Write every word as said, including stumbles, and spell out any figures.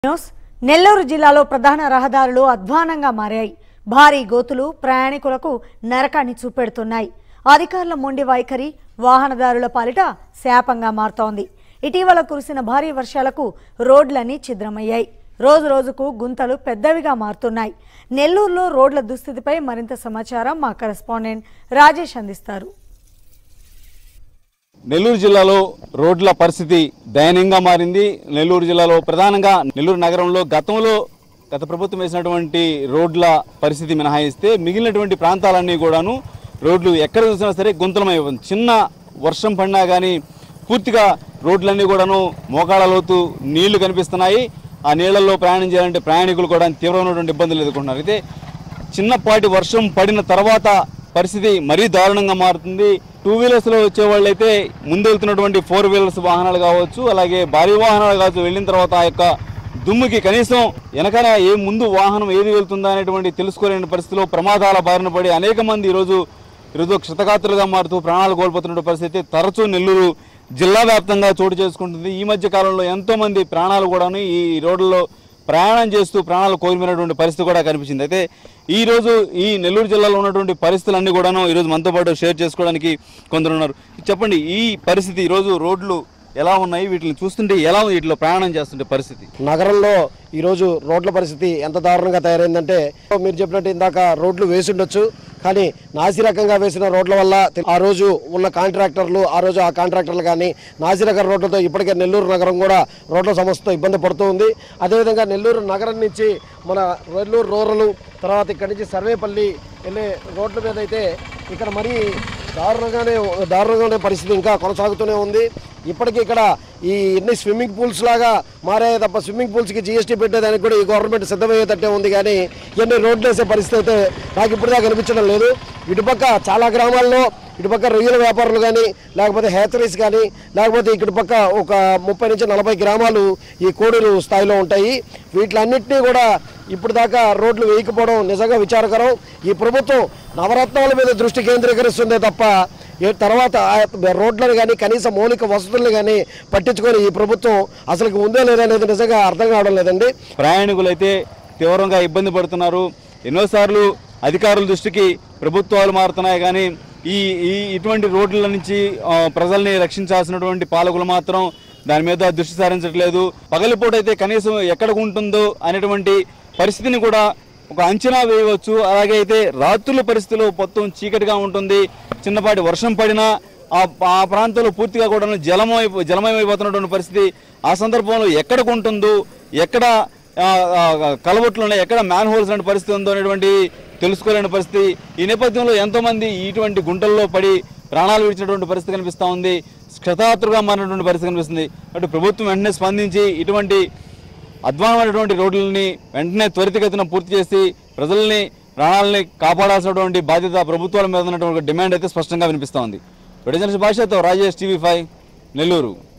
నెల్లూరు జిల్లాలో ప్రధాన రహదారులు అధ్వానంగా మారాయి. భారీ గోతులు ప్రయాణికులకు నరకాన్ని చూపెడుతున్నాయి. అధికారుల మొండి వైఖరి వాహనదారుల పాలిట శాపంగా మారుతోంది. ఇటీవల కురిసిన భారీ వర్షాలకు రోడ్లన్నీ ఛిద్రమయ్యాయి. రోజు రోజుకు గుంతలు పెద్దవిగా మారుతున్నాయి. నెల్లూరులో రోడ్ల దుస్థితిపై మరింత సమాచారం మా కరెస్పాండెంట్ రాజేష్ అందిస్తారు. నెల్లూరు జిల్లాలో రోడ్ల పరిస్థితి దయనీయంగా మారింది. నెల్లూరు జిల్లాలో ప్రధానంగా నెల్లూరు నగరంలో గతంలో గత ప్రభుత్వం వేసినటువంటి రోడ్ల పరిస్థితి మినహాయిస్తే మిగిలినటువంటి ప్రాంతాలన్నీ కూడాను రోడ్లు ఎక్కడ చూసినా సరే గుంతలమై ఉంది. చిన్న వర్షం పడినా కానీ పూర్తిగా రోడ్లన్నీ కూడాను మోకాళ్ళ లోతు నీళ్లు కనిపిస్తున్నాయి. ఆ నీళ్లలో ప్రయాణం చేయాలంటే ప్రయాణికులు కూడా తీవ్రమైనటువంటి ఇబ్బందులు ఎదుర్కొంటున్నారు. అయితే చిన్నపాటి వర్షం పడిన తర్వాత పరిస్థితి మరీ దారుణంగా మారుతుంది. టూ వీలర్స్లో వచ్చేవాళ్ళు అయితే ముందు వెళ్తున్నటువంటి ఫోర్ వీలర్స్ వాహనాలు కావచ్చు, అలాగే భారీ వాహనాలు కావచ్చు, వెళ్ళిన తర్వాత ఆ యొక్క దుమ్ముకి కనీసం వెనకాల ఏ ముందు వాహనం ఏది వెళ్తుందా అనేటువంటి తెలుసుకోలేని పరిస్థితిలో ప్రమాదాల బారిన పడి అనేక మంది ఈరోజు ఈరోజు క్షతగాత్రులుగా మారుతూ ప్రాణాలు కోల్పోతున్న పరిస్థితి తరచూ నెల్లూరు జిల్లా వ్యాప్తంగా చోటు చేసుకుంటుంది. ఈ మధ్య కాలంలో ఎంతో మంది ప్రాణాలు కూడాను ఈ రోడ్లలో ప్రయాణం చేస్తూ ప్రాణాలు కోల్పోయినటువంటి పరిస్థితి కూడా కనిపించింది. అయితే ఈ రోజు ఈ నెల్లూరు జిల్లాలో ఉన్నటువంటి పరిస్థితులన్నీ కూడాను ఈరోజు మనతో పాటు షేర్ చేసుకోవడానికి కొందరు ఉన్నారు. చెప్పండి, ఈ పరిస్థితి ఈరోజు రోడ్లు ఎలా ఉన్నాయి, వీటిని చూస్తుంటే ఎలా వీటిలో ప్రయాణం చేస్తుంటే పరిస్థితి? నగరంలో ఈరోజు రోడ్ల పరిస్థితి ఎంత దారుణంగా తయారైందంటే, మీరు చెప్పినట్టు ఇందాక రోడ్లు వేసి ఉండొచ్చు, కానీ నాసిరకంగా వేసిన రోడ్ల వల్ల ఆ రోజు ఉన్న కాంట్రాక్టర్లు ఆ రోజు ఆ కాంట్రాక్టర్లు కానీ నాసిరకం రోడ్లతో ఇప్పటికే నెల్లూరు నగరం కూడా రోడ్ల సమస్యతో ఇబ్బంది పడుతూ ఉంది. అదేవిధంగా నెల్లూరు నగరం నుంచి మన నెల్లూరు రూరల్ తర్వాత ఇక్కడి నుంచి సర్వేపల్లి వెళ్ళే రోడ్ల మీద అయితే ఇక్కడ మరీ దారుణంగానే దారుణంగానే పరిస్థితి ఇంకా కొనసాగుతూనే ఉంది. ఇప్పటికీ ఇక్కడ ఈ ఎన్ని స్విమ్మింగ్ పూల్స్ లాగా మారాయి తప్ప స్విమ్మింగ్ పూల్స్కి జీఎస్టీ పెట్టేదానికి కూడా ఈ గవర్నమెంట్ సిద్ధమయ్యేటట్టే ఉంది. కానీ ఇవన్నీ రోడ్లు వేసే పరిస్థితి అయితే నాకు ఇప్పటిదాకా కనిపించడం లేదు. ఇటుపక్క చాలా గ్రామాల్లో ఇటుపక్క రొయ్యల వ్యాపారులు కానీ లేకపోతే హ్యాచరీస్ కానీ లేకపోతే ఇటుపక్క ఒక ముప్పై నుంచి నలభై గ్రామాలు ఈ కోడూరు స్థాయిలో ఉంటాయి. వీటిలన్నింటినీ కూడా ఇప్పుడు దాకా రోడ్లు వేయకపోవడం నిజంగా విచారకరం. ఈ ప్రభుత్వం నవరత్నాల మీద దృష్టి కేంద్రీకరిస్తుందే తప్ప తర్వాత రోడ్లను కానీ కనీస మౌలిక వసతులను కానీ పట్టించుకొని ఈ ప్రభుత్వం అసలు ఉందో లేదనేది నిజంగా అర్థం కావడం లేదండి. ప్రయాణికులు అయితే తీవ్రంగా ఇబ్బంది పడుతున్నారు. ఎన్నోసార్లు అధికారుల దృష్టికి ప్రభుత్వాలు మారుతున్నాయి, కానీ ఈ ఈ ఇటువంటి రోడ్ల నుంచి ప్రజల్ని రక్షించాల్సినటువంటి పాలకులు మాత్రం దాని మీద దృష్టి సారించట్లేదు. పగలిపూట అయితే కనీసం ఎక్కడికి ఉంటుందో అనేటువంటి పరిస్థితిని కూడా ఒక అంచనా వేయవచ్చు. అలాగే అయితే రాత్రుల పరిస్థితిలో మొత్తం చీకటిగా ఉంటుంది. చిన్నపాటి వర్షం పడినా ఆ ప్రాంతంలో పూర్తిగా కూడా జలమై జలమయమైపోతున్నటువంటి పరిస్థితి. ఆ సందర్భంలో ఎక్కడికి ఉంటుందో, ఎక్కడ కలవట్లు ఉన్నాయి, ఎక్కడ మ్యాన్ హోల్స్ లాంటి పరిస్థితి ఉందో అనేటువంటి తెలుసుకోలేని పరిస్థితి. ఈ నేపథ్యంలో ఎంతోమంది ఇటువంటి గుంటల్లో పడి ప్రాణాలు విడిచినటువంటి పరిస్థితి కనిపిస్తూ ఉంది. క్షతాత్రుగా మారినటువంటి పరిస్థితి కనిపిస్తుంది. అటు ప్రభుత్వం వెంటనే స్పందించి ఇటువంటి అధ్వానమైనటువంటి రోడ్లని వెంటనే త్వరితగతిన పూర్తి చేసి ప్రజల్ని ప్రాణాలని కాపాడాల్సినటువంటి బాధ్యత ప్రభుత్వాల మీద ఉన్నటువంటి డిమాండ్ అయితే స్పష్టంగా వినిపిస్తూ ఉంది. విడజన భాషతో రాజేష్, టీవీ ఫైవ్, నెల్లూరు.